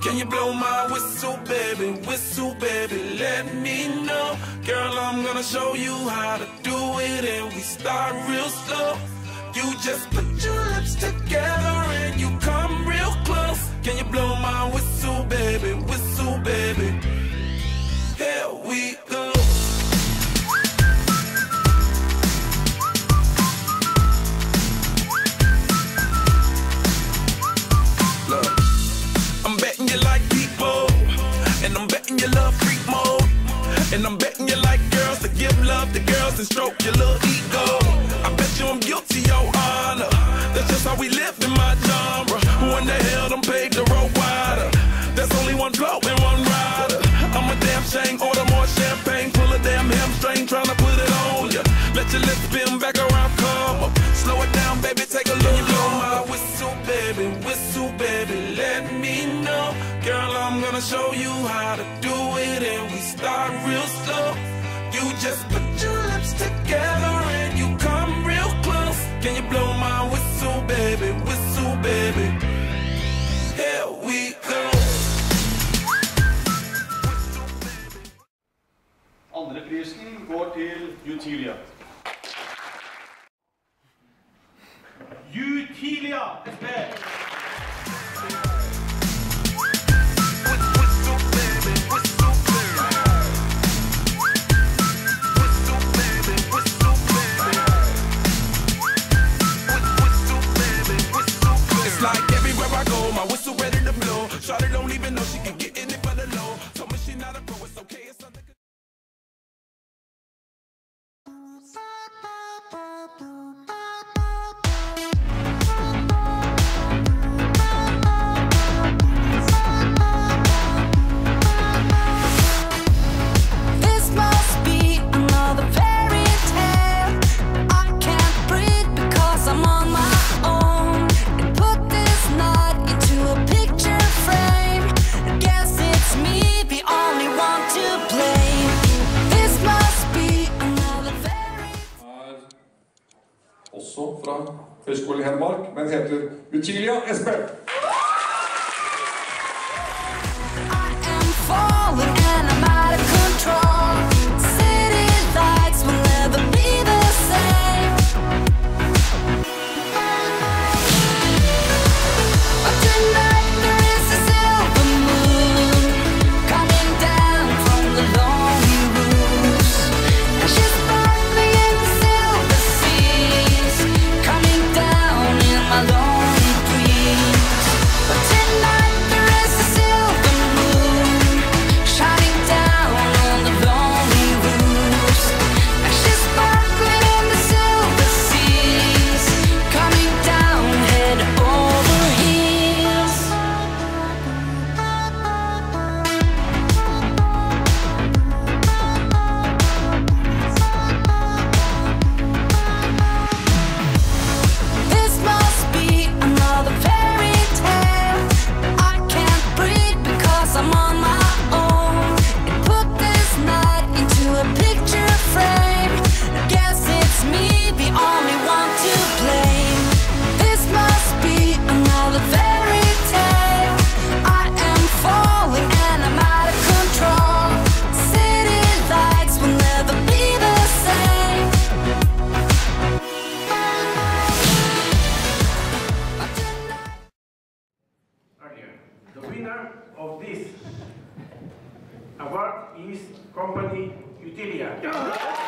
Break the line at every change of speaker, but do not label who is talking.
Can you blow my whistle, baby? Whistle, baby, let me know. Girl, I'm gonna show you how to do it, and we start real slow. You just put your lips together and you come real close. Can you blow my whistle, baby? Whistle, baby. Here we go. Look, I'm betting you like people, and I'm betting you love freak mode, and I'm betting you like girls to give love to girls and stroke your little ego. I bet you I'm guilty, your honor. That's just how we live in my genre. Who in the hell done paved the road wider? There's only one blow and one rider. I'm a damn shame, order more champagne, pull a damn hamstring, tryna put it on ya. Let your lips spin back around, come up. Slow it down, baby, take a look. Can you blow my whistle, baby, let me know. Girl, I'm gonna show you how to do it, and we start real slow. You just put your lips together and you come real close. Can you blow my whistle, baby? Whistle, baby. Here we go.
Andre prisen går til Utilia. Utilia SB! Shawty don't even know she can get in it for the low. Told me she not a pro, it's okay, it's something.
This must be another fairy tale. I can't breathe because I'm on my own. And put this knot into a picture frame. I guess it's me, the only one to blame. This must be another fairy tale.
Også fra Høgskolen i Hedmark, men heter Utilia SB.
I am falling and I'm out of control. City lights will never be the same. But tonight there is a silver moon coming down from the lonely roofs, and she's sparkling in the silver seas, coming down in my lonely dreams. But tonight there is a silver moon shining down on the lonely roofs, and she's sparkling in the silver seas, coming down head over heels. This must be another fairy tale. I can't breathe because I'm on my own. And put this knot into a picture frame. I guess it's me, the only one to blame. This must be another fairy tale. I am falling and I'm out of control. City lights will never be the same.
The winner of this award is company Utilia.